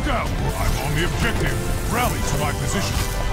down! I'm on the objective! Rally to my position!